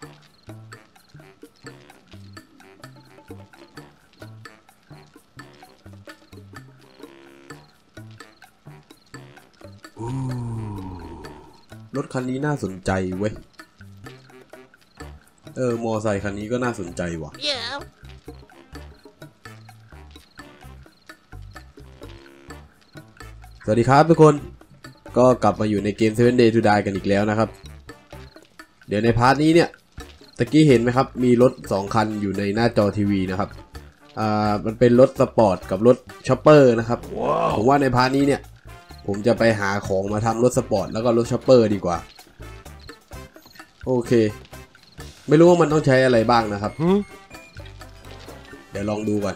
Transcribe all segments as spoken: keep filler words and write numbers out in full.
รถคันนี้น่าสนใจเว้ยเออมอไซค์คันนี้ก็น่าสนใจว่ะ yeah. สวัสดีครับทุกคนก็กลับมาอยู่ในเกม seven Days to Die กันอีกแล้วนะครับเดี๋ยวในพาร์ทนี้เนี่ยตะกี้เห็นไหมครับมีรถสองคันอยู่ในหน้าจอทีวีนะครับอ่ามันเป็นรถสปอร์ตกับรถช็อปเปอร์นะครับ wow. ผมว่าในพาร์ทนี้เนี่ยผมจะไปหาของมาทำรถสปอร์ตแล้วก็รถช็อปเปอร์ดีกว่าโอเคไม่รู้ว่ามันต้องใช้อะไรบ้างนะครับ hmm? เดี๋ยวลองดูก่อน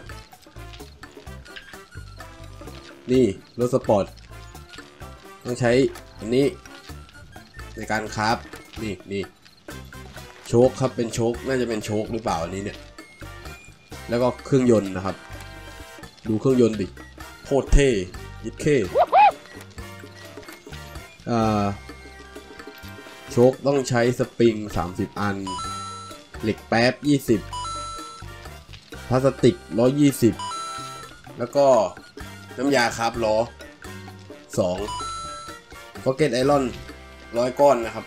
นี่รถสปอร์ตต้องใช้อันนี้ในการคราฟนี่นี่โชคครับเป็นโชคน่าจะเป็นโชคหรือเปล่าอันนี้เนี่ยแล้วก็เครื่องยนต์นะครับดูเครื่องยนต์ดิโคตรเท่ยิดเท่อ่าโชคต้องใช้สปริงสามสิบอันเหล็กแป๊บยี่สิบพลาสติกหนึ่งร้อยยี่สิบแล้วก็น้ำยาคราฟล้อสองพ็อกเก็ตไอรอนร้อยก้อนนะครับ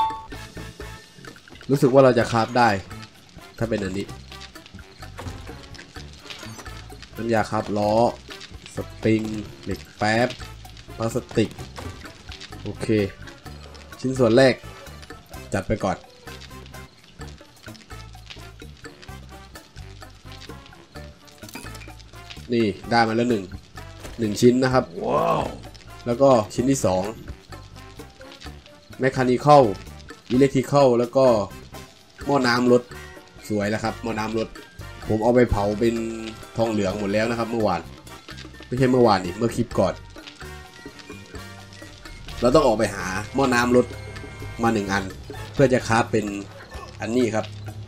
รู้สึกว่าเราจะคราฟได้ถ้าเป็นอันนี้น้ำยาคราฟล้อสปริงเหล็กแป๊บพลาสติกโอเคชิ้นส่วนแรกจัดไปก่อนนี่ได้มาแล้วหนึ่งหนึ่งชิ้นนะครับว้าวแล้วก็ชิ้นที่สองแมคคานิคอลอิเล็กทริคอลแล้วก็หม้อน้ำรถสวยแล้วครับหม้อน้ำรถผมเอาไปเผาเป็นทองเหลืองหมดแล้วนะครับเมื่อวานไม่ใช่เมื่อวานนี่เมื่อคลิปก่อนเราต้องออกไปหาหม้อน้ำรถมาหนึ่งอันเพื่อจะคราฟเป็นอันนี้ครับ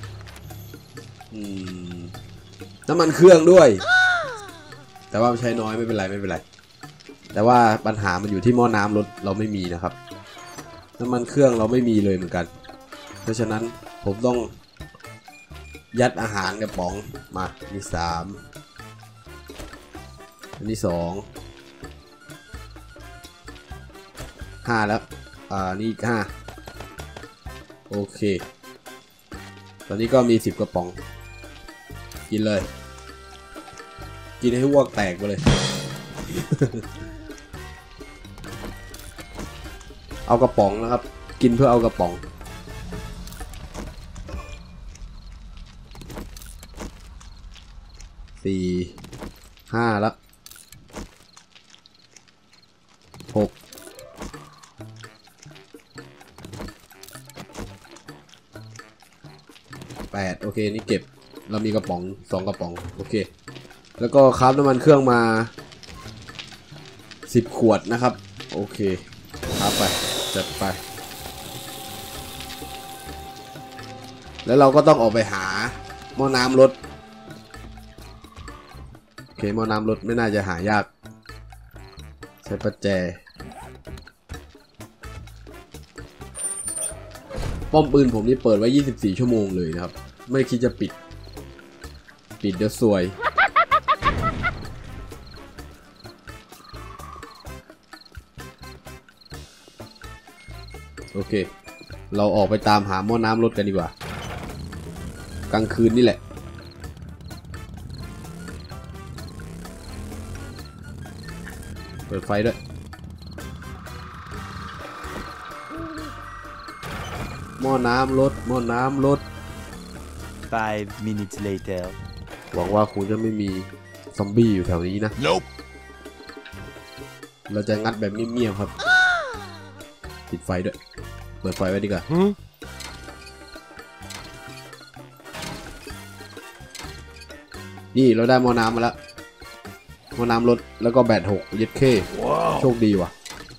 น้ำมันเครื่องด้วยแต่ว่าใช้น้อยไม่เป็นไรไม่เป็นไรแต่ว่าปัญหามันอยู่ที่หม้อน้ำรถเราไม่มีนะครับน้ำมันเครื่องเราไม่มีเลยเหมือนกันเพราะฉะนั้นผมต้องยัดอาหารกระป๋องมามีสามอันนี้สองห้าแล้วอ่านี่ห้าโอเคตอนนี้ก็มีสิบกระป๋องกินเลยกินให้อ้วกแตกไปเลย เอากระป๋องนะครับกินเพื่อเอากระป๋องสี่ห้าแล้วหกแปดโอเคนี่เก็บเรามีกระป๋องสองกระป๋องโอเคแล้วก็คราฟน้ำมันเครื่องมาสิบขวดนะครับโอเคคราฟไปจัดไปแล้วเราก็ต้องออกไปหาหม้อน้ำรถโอเคหม้อน้ำรถไม่น่าจะหายากใช้ประแจป้อมปืนผมนี่เปิดไว้ยี่สิบสี่ชั่วโมงเลยนะครับไม่คิดจะปิดปิดเดี๋ยวซวยโอเคเราออกไปตามหาหม้อน้ำรถกันดีกว่ากลางคืนนี่แหละเปิดไฟด้วยหม้อน้ำรถหม้อน้ำรถ five minutes later หวังว่าคงจะไม่มีซอมบี้อยู่แถวนี้นะ nope. เราจะงัดแบบเงียบๆครับปิดไฟด้วยเปิดไฟไว้ดีกว่า hmm? นี่เราได้หม้อน้ำมาแล้วหม้อน้ำรถแล้วก็แบตหกยึดเค wow. โชคดีว่ะ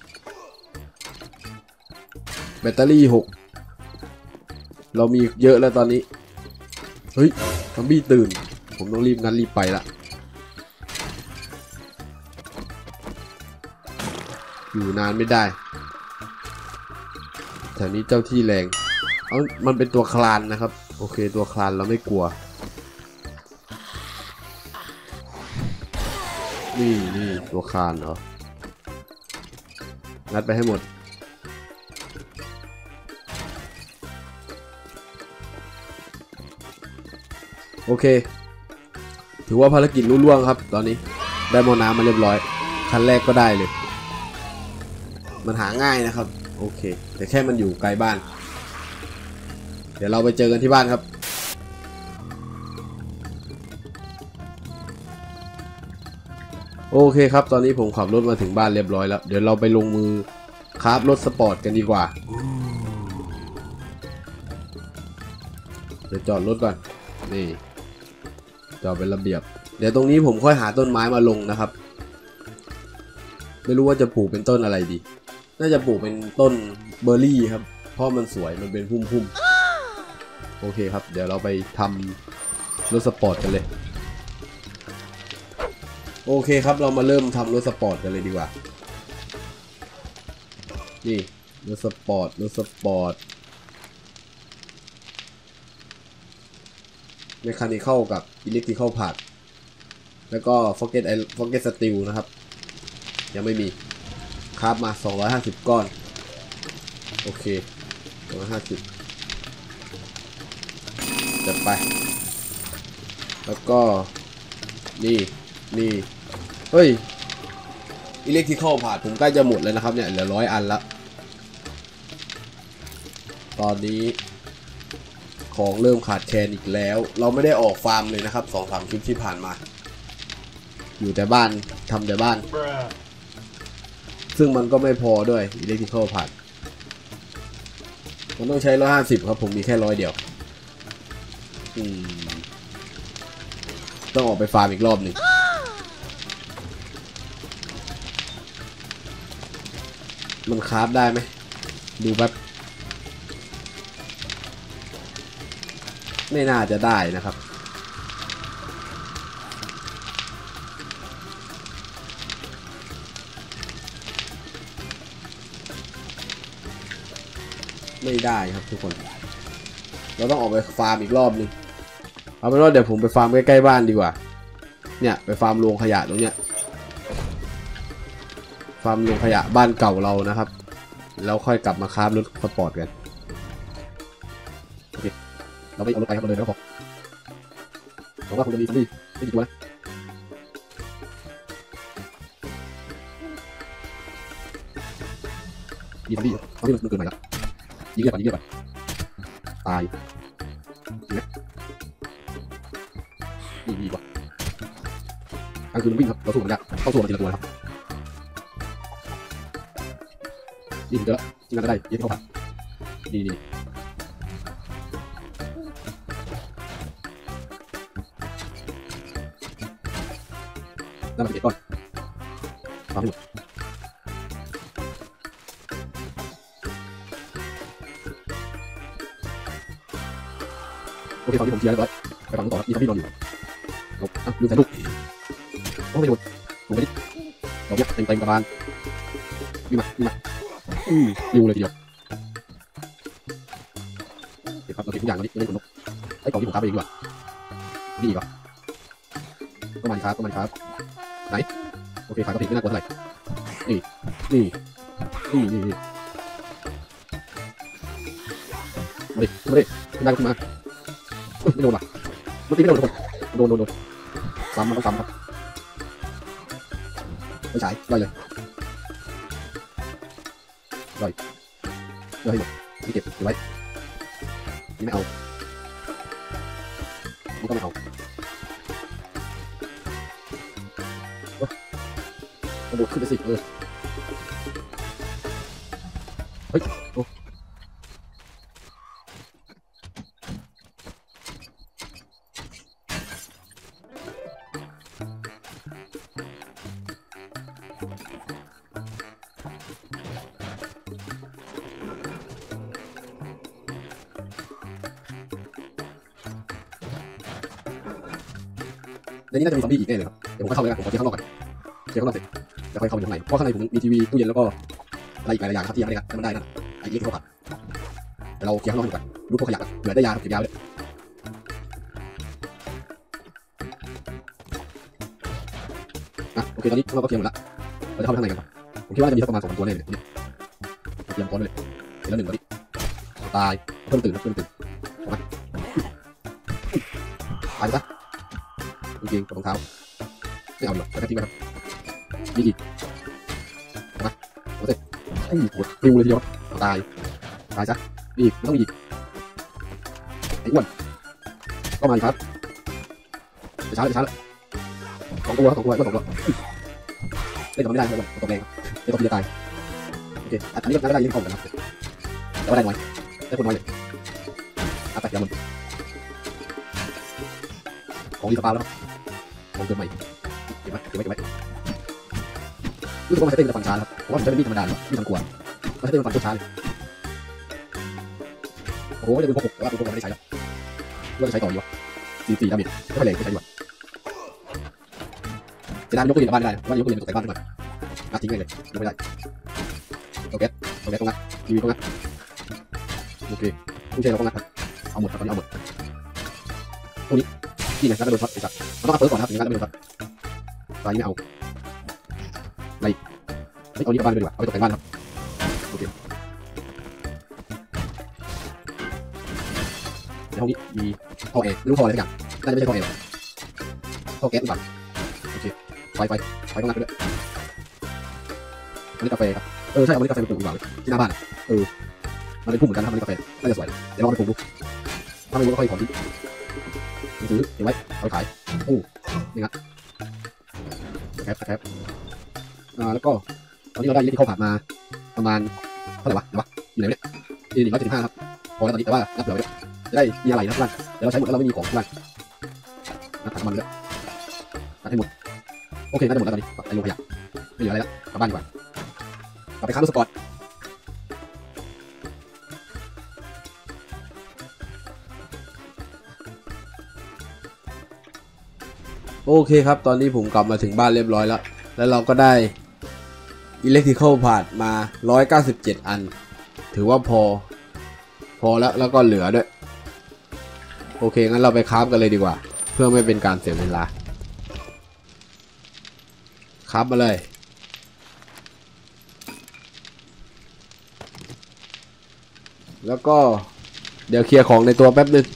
แบตเตอรี่หกเรามีเยอะแล้วตอนนี้เฮ้ยซอมบี้ตื่นผมต้องรีบงั้นรีบไปละอยู่นานไม่ได้แถวนี้เจ้าที่แรงเอามันเป็นตัวคลานนะครับโอเคตัวคลานเราไม่กลัวนี่นี่ตัวคลานเหรองัดไปให้หมดโอเคถือว่าภารกิจรุ่ล่วงครับตอนนี้ได้หม้อน้ำมาเรียบร้อยคันแรกก็ได้เลยมันหาง่ายนะครับโอเคแต่แค่มันอยู่ไกลบ้านเดี๋ยวเราไปเจอกันที่บ้านครับโอเคครับตอนนี้ผมขับรถมาถึงบ้านเรียบร้อยแล้วเดี๋ยวเราไปลงมือคราฟรถสปอร์ตกันดีกว่าเดี๋ยวจอดรถก่อนนี่จอดเป็นระเบียบเดี๋ยวตรงนี้ผมค่อยหาต้นไม้มาลงนะครับไม่รู้ว่าจะปลูกเป็นต้นอะไรดีน่าจะปลูกเป็นต้นเบอร์รี่ครับเพราะมันสวยมันเป็นพุ่มๆโอเคครับเดี๋ยวเราไปทำรถสปอร์ตกันเลยโอเคครับเรามาเริ่มทำรถสปอร์ตกันเลยดีกว่านี่รถสปอร์ตรถสปอร์ตเมคานิคอลกับอิเล็กทริคอลพาร์ทแล้วก็ Forget Forget Steel นะครับยังไม่มีคราฟมาสองร้อยห้าสิบก้อนโอเคสองร้อยห้าสิบจัดไปแล้วก็นี่นี่เฮ้ยอิเล็กทริคอลพาร์ทผมใกล้จะหมดแล้วนะครับเนี่ยเหลือร้อยอันละตอนนี้ของเริ่มขาดแคลนอีกแล้วเราไม่ได้ออกฟาร์มเลยนะครับ สองสาม คลิปที่ผ่านมาอยู่แต่บ้านทำแต่บ้านซึ่งมันก็ไม่พอด้วยอิเล็กทริคอลพาร์ทมันต้องใช้ร้อยห้าสิบครับผมมีแค่ร้อยเดียวอืมต้องออกไปฟาร์มอีกรอบหนึ่งมันคราฟได้ไหมดูแบบไม่น่าจะได้นะครับไม่ได้ครับทุกคนเราต้องออกไปฟาร์มอีกรอบนึงเอาเป็นว่าเดี๋ยวผมไปฟาร์มใกล้ๆบ้านดีกว่าเนี่ยไปฟาร์มโรงขยะตรงเนี้ยฟาร์มโรงขยะบ้านเก่าเรานะครับแล้วค่อยกลับมาคราฟรถสปอร์ตกันโอเคเราไปเอารถไปครับเราเลยนะครับผมหวังว่าคงจะมีซอมบี้ไม่กี่ตัวนะมีซอมบี้ซอมบี้มันเกินไปแล้วยิงเรียบไปยิงเรียบไปตายดีไหมดีดีกว่ากลางคืนมันวิ่งครับเราสู้มันยากต้องสู้มันทีละตัวครับนี่เจอแล้วจริงๆก็ได้ยิงเข้าผ่านดีดีได้มาเก็บก่อนฟังให้หมดโอเคตอนนี้ผมเคลียร์เรียบร้อยไปฟังต่อมีซอมบี้นอนอยู่หลบอ่ะลืมใส่ลูกโอ้ไม่โดนลงไปดิดอกเบี้ยเต็มเต็มกระบาลวิ่งมาวิ่งมาอืมริวเลยทีเดียวเก็บครับเราเก็บทุกอย่างตอนนี้ไม่ได้ขนนกไอ้กล่องที่ผมค้าไปเองดีกว่านี่ก่อนต้องมันครับต้องมันครับไหนโอเคขายกระถิ่นไม่น่ากลัวเท่าไหร่นี่นี่นี่นี่นี่มาดิมาดิขึ้นได้ก็ขึ้นมาไม่โดนป่ะเมื่อกี้ไม่โดนทุกคนโดนโดนโดนซ้ำมันต้องซ้ำครับไม่ใช่ได้เลยได้ได้ให้หมดนี่เก็บไว้นี่ไม่เอานี่ก็ไม่เอากระโดดขึ้นไปสิเออเฮ้ยโอ้ในนี้น่าจะมีซอมบี้อีกแน่เลยครับเดี๋ยวผมก็เข้าเลยนะผมขอเคลียร์ข้างนอกก่อนเคลียร์ข้างนอกเสร็จแล้วค่อยเข้าไปข้างในเพราะข้างในผมมีทีวีตู้เย็นแล้วก็อะไรอีกหลายอย่างครับที่ยังไม่ได้งัดมันได้นะไอ้เล็กเข้าไปแต่เราเคลียร์ข้างนอกก่อนรูปพวกขยะเหลือได้ยาเก็บยาเลยอ่ะโอเคตอนนี้เราก็เคลียร์หมดละเราจะเข้าไปข้างในกันผมคิดว่าจะมีสักประมาณสองตัวแน่เลยเนี่ยเตรียมพร้อมเลยเสร็จแล้วหนึ่งตอนนี้ตายเพิ่มตื่นครับเพิ่มตื่นออกมาตายซะจริงๆกับรองเท้าไม่เอาหรอกแล้วก็ทิ้งไปครับมีอีกออกมาโอเคไอ้หัวริวเลยทีเดียวตายตายซะมีอีกไม่ต้องมีอีกไอ้อ้วนก็มาอีกครับไปช้าเลยไปช้าเลยสองตัวสองตัวก็สองตัวเล่นต่อไม่ได้เลยตกแรงเล่นต่อพี่จะตายโอเคอันนี้ก็ได้ยิงเข้ากันนะแต่ว่าได้น้อยได้คนน้อยเลยอาตัดยามันของรีสปาแล้วของเติมใหม่เก็บไว้เก็บไว้เก็บไว้รู้สึกว่ามันจะเต้นกับฟันช้าครับเพราะว่ามันจะเป็นมีดธรรมดาครับมีดทำกวนมันจะเต้นกับฟันโคตรช้าเลยโอ้โหจะเป็นพวกหกแต่ว่าเป็นพวกไม่ได้ใช้แล้วว่าจะใช้ต่ออยู่วะสี่สี่ดาเมจไม่ค่อยแรงไม่ใช้ดีกว่าจะได้ยกตัวเองกลับบ้านได้ว่ายกตัวเองตกแต่บ้านไปก่อนนัดทิ้งเลยยกไม่ได้โอเคโอเคตรงนั้นทีวีตรงนั้นโอเคผู้ใช้เราตรงนั้นครับเอาหมดครับตอนนี้เอาหมดพวกนี้นี่ไงนัดโดนช็อตไอ้สัตว์มันต้องเอาเปิดก่อนครับถึงนัดโดนช็อตตายไม่เอาอะไรเฮ้ยเอานี้กลับบ้านไปดีกว่าเอาไปตกแต่งบ้านครับโอเคในห้องนี้มีท่อแอร์ไม่รู้ท่ออะไรสักอย่างน่าจะไม่ใช่ท่อแอร์ท่อแก๊สหรือเปล่าโอเคไฟไฟไฟต้องนัดไปด้วยมันเป็นกาแฟครับเออใช่เอามันเป็นกาแฟไปปลูกดีกว่าที่หน้าบ้านเออมันเป็นพุ่มเหมือนกันนะครับมันเป็นกาแฟน่าจะสวยเดี๋ยวลองไปปลูกดูถ้าไม่รู้ก็ค่อยขอทิ้งซื้อเก็บไว้เอาไปขายโอ้นี่ครับแคปแคปอ่าแล้วก็ตอนนี้เราได้ยินที่เขาผ่านมาประมาณเท่าไหร่วะเดี๋ยววะอยู่ไหนเนี่ยที่หนึ่งร้อยเจ็ดสิบห้าครับพอแล้วตอนนี้แต่ว่านับเหลือไว้ด้วยจะได้มีอะไรนะเพื่อนเดี๋ยวเราใช้หมดแล้วเราไม่มีของเพื่อนนับถังมันเลยนับให้หมดโอเคน่าจะหมดแล้วตอนนี้ไอ้โรงขยะไม่เหลืออะไรแล้วกลับบ้านดีกว่ากลับไปค้างรถสปอร์ตโอเคครับตอนนี้ผมกลับมาถึงบ้านเรียบร้อยแล้วแล้วเราก็ได้ Electrical Part มาหนึ่งร้อยเก้าสิบเจ็ดอันถือว่าพอพอแล้วแล้วก็เหลือด้วยโอเคงั้นเราไปคราฟกันเลยดีกว่าเพื่อไม่เป็นการเสียเวลาคราฟมาเลยแล้วก็เดี๋ยวเคลียร์ของในตัวแป๊บนึง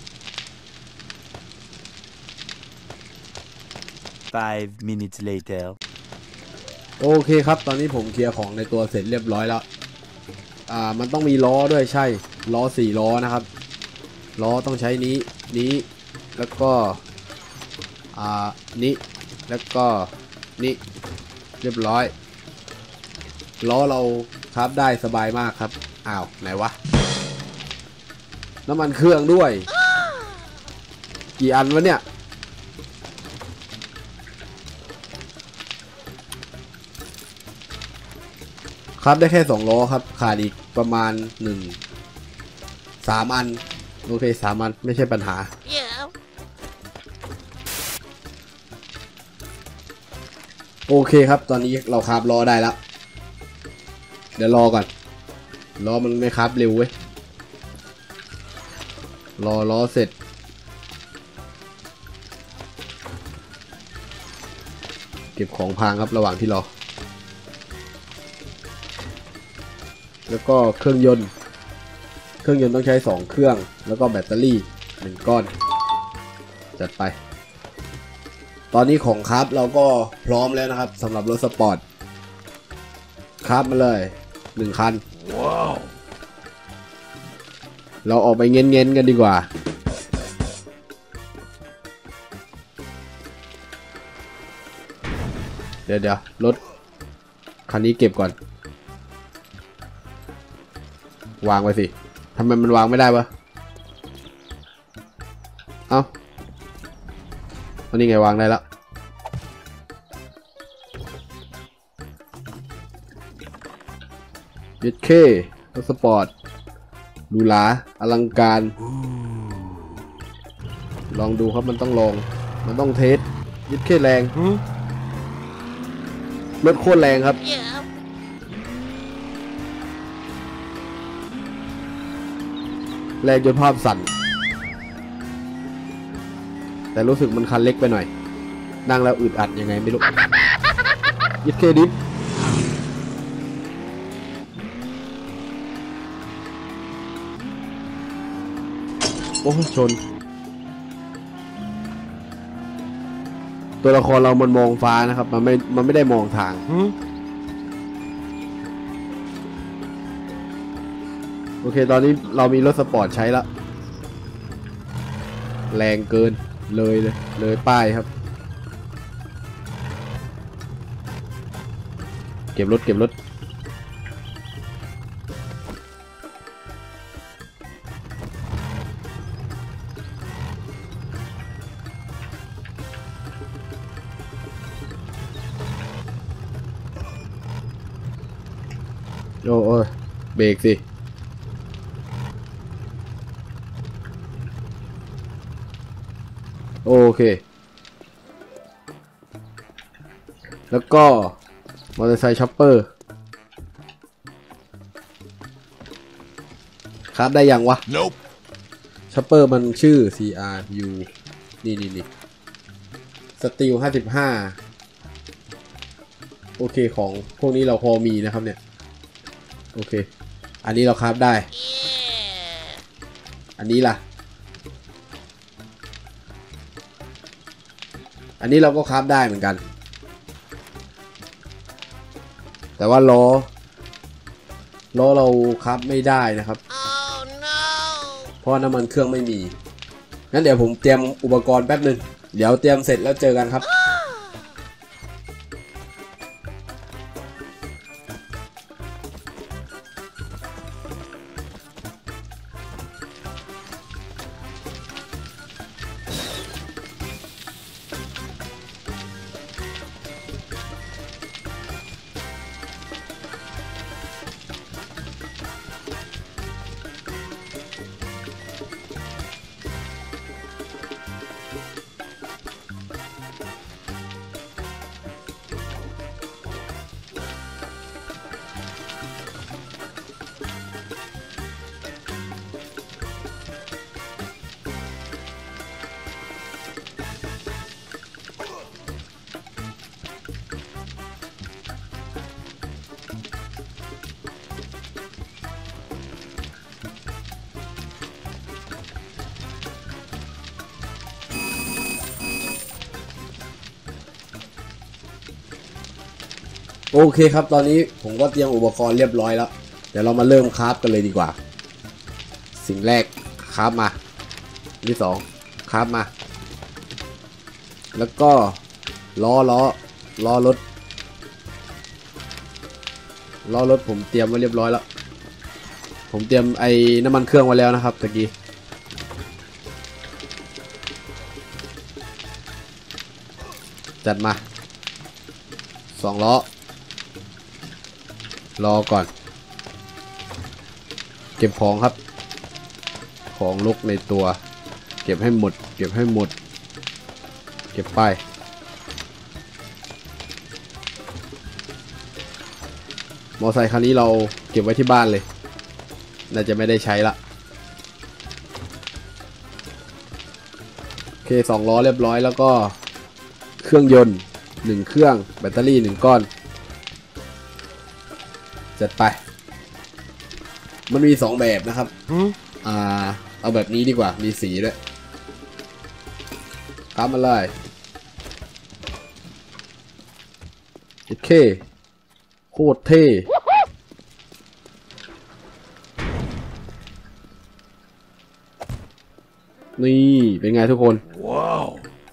Five minutes later โอเคครับตอนนี้ผมเคลียร์ของในตัวเสร็จเรียบร้อยแล้วอ่ามันต้องมีล้อด้วยใช่ล้อสี่ล้อนะครับล้อต้องใช้นี้นี้แล้วก็อ่านี้แล้วก็นี้เรียบร้อยล้อเราครับได้สบายมากครับอ้าวไหนวะน้ำมันเครื่องด้วยกี่อันวะเนี่ยครับได้แค่สองล้อครับขาดอีกประมาณหนึ่งสามอันโอเคสามอันไม่ใช่ปัญหา yeah. โอเคครับตอนนี้เราคราฟล้อได้แล้วเดี๋ยวรอก่อนล้อมันไม่คราฟเร็วเว้ยรอล้อเสร็จเก็บของพังครับระหว่างที่รอแล้วก็เครื่องยนต์เครื่องยนต์ต้องใช้สองเครื่องแล้วก็แบตเตอรี่หนึ่งก้อนจัดไปตอนนี้ของคราฟเราก็พร้อมแล้วนะครับสำหรับรถสปอร์ตคราฟมาเลยหนึ่งคันว้าวเราออกไปเงี้ยเงี้ยกันดีกว่าเดี๋ยวเดี๋ยวรถคันนี้เก็บก่อนวางไว้สิทำไมมันวางไม่ได้วะเอ้าอันนี้ไงวางได้แล้วยึดเครถสปอร์ตดูหราอลังการลองดูครับมันต้องลองมันต้องเทสยึดเคแรงรถโคตรแรงครับ yeah. โแรงจนภาพสั่นแต่รู้สึกมันคันเล็กไปหน่อยนั่งแล้วอึดอัดยังไงไม่รู้ยึดเครดิตโอ้ชนตัวละครเรามันมองฟ้านะครับมันไม่มันไม่ได้มองทางโอเคตอนนี้เรามีรถสปอร์ตใช้แล้วแรงเกินเลยเลยเลยป้ายครับเก็บรถเก็บรถโอ้โอ้เบรกสิโอเคแล้วก็มอเตอร์ไซค์ช็อปเปอร์ครับได้ยังวะ Nope ช็อปเปอร์มันชื่อ ซี อาร์ ยู นี่นี่นี่สตีลห้าสิบห้าโอเคของพวกนี้เราพอมีนะครับเนี่ยโอเคอันนี้เราคราฟได้ yeah. อันนี้ล่ะอันนี้เราก็คราฟได้เหมือนกันแต่ว่าล้อล้อเราคราฟไม่ได้นะครับ oh, no. เพราะน้ำมันเครื่องไม่มีงั้นเดี๋ยวผมเตรียมอุปกรณ์แป๊บนึงเดี๋ยวเตรียมเสร็จแล้วเจอกันครับโอเคครับตอนนี้ผมก็เตรียมอุปกรณ์เรียบร้อยแล้วเดี๋ยวเรามาเริ่มคราฟกันเลยดีกว่าสิ่งแรกคราฟมาที่สองคราฟมาแล้วก็ล้อล้อล้อรถล้อรถผมเตรียมไว้เรียบร้อยแล้วผมเตรียมไอ้น้ำมันเครื่องไว้แล้วนะครับตะกี้จัดมาสองล้อรอก่อนเก็บของครับของลุกในตัวเก็บให้หมดเก็บให้หมดเก็บไปมอไซค์คันนี้เราเก็บไว้ที่บ้านเลยน่าจะไม่ได้ใช้ละโอเคสองล้อเรียบร้อยแล้วก็เครื่องยนต์หนึ่งเครื่องแบตเตอรี่หนึ่งก้อนจัดไปมันมีสองแบบนะครับอ่าเอาแบบนี้ดีกว่ามีสีด้วยตามมาเลยโอเคโคตรเท่นี่เป็นไงทุกคนว้าว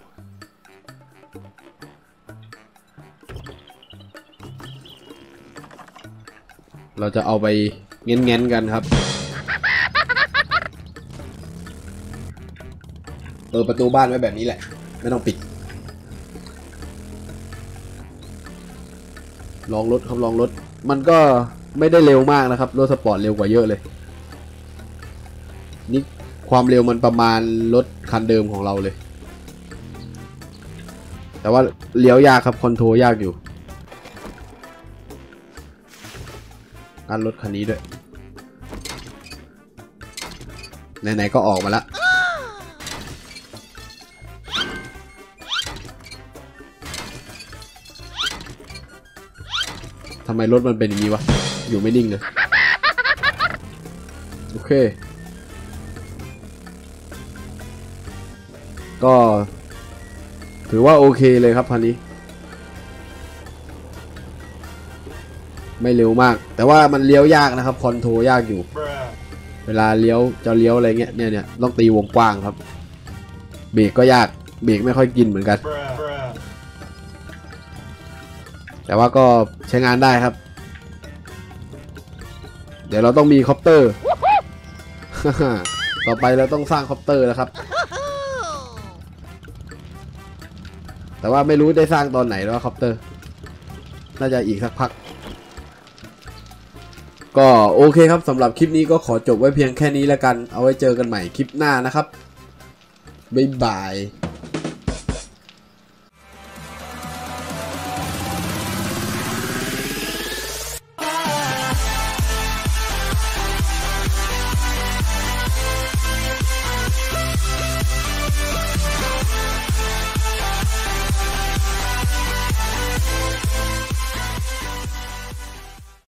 เราจะเอาไปเง้นๆกันครับเปิดประตูบ้านไว้แบบนี้แหละไม่ต้องปิดลองรถครับลองรถมันก็ไม่ได้เร็วมากนะครับรถสปอร์ตเร็วกว่าเยอะเลยนี่ความเร็วมันประมาณรถคันเดิมของเราเลยแต่ว่าเลี้ยวยากครับคอนโทรลยากอยู่อันรถคันนี้ด้วยไหนๆก็ออกมาแล้วทำไมรถมันเป็นอย่างนี้วะอยู่ไม่นิ่งเลยโอเคก็ถือว่าโอเคเลยครับคันนี้ไม่เร็วมากแต่ว่ามันเลี้ยวยากนะครับคอนโทรยากอยู่เวลาเลี้ยวจะเลี้ยวอะไรเงี้ยเนี่ยเนี่ยต้องตีวงกว้างครับเบรกก็ยากเบรกไม่ค่อยกินเหมือนกันแต่ว่าก็ใช้งานได้ครับเดี๋ยวเราต้องมีคอปเตอร์ ต่อไปเราต้องสร้างคอปเตอร์แล้วครับแต่ว่าไม่รู้ได้สร้างตอนไหนแล้วคอปเตอร์น่าจะอีกสักพักก็โอเคครับสำหรับคลิปนี้ก็ขอจบไว้เพียงแค่นี้แล้วกันเอาไว้เจอกันใหม่คลิปหน้านะครับบ๊ายบาย